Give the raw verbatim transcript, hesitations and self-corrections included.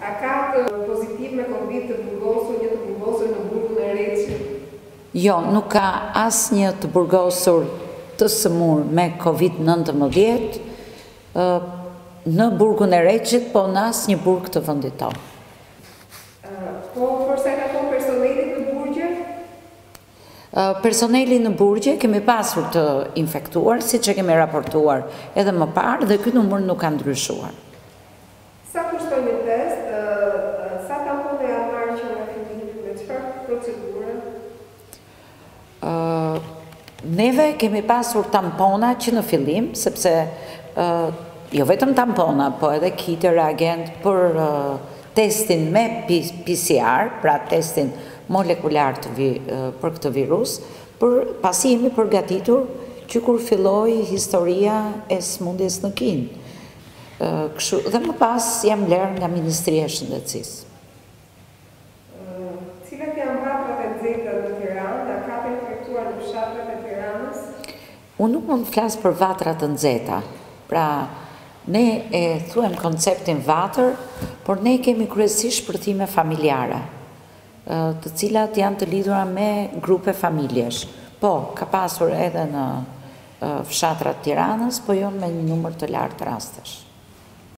A ka të pozitiv me Covid të burgosur, një të burgosur në burgun e Reçit? Jo, nuk ka asnjë të burgosur të sëmur me Covid nëntëmbëdhjetë në burgun e Reçit, po në asnjë burg të vendit tonë. Po, forse ka thonë personelit në burgje? Personeli në burgje kemi pasur të infektuar, si që kemi raportuar edhe më parë, dhe ky numër nuk ka ndryshuar. Sa kushton një test? Sa tampone janë marrë që nga fillimi, me çfarë procedure? Neve kemi pasur tampona që në fillim, sepse jo vetëm tampona, po edhe kit reagent për testin me P C R, pra testin molekular të vi, për këtë virus, për pasi jemi përgatitur që kur filloi historia e sëmundjes në Kinë. Kështu, dhe më pas jam lërë nga Ministria e Shëndetësisë. Cilat janë vatrat e nxehta në Tiranë, a ka të infektuar në fshatrat e Tiranës? Unë nuk mund të flas për vatrat të nxehta. Pra, ne e thuem konceptin vatër, por ne kemi kryesisht shpërthime familjare, të cilat janë të lidhura me grupe familjesh. Po, ka pasur edhe në fshatrat Tiranës, po jo me një numër të lartë rastesh.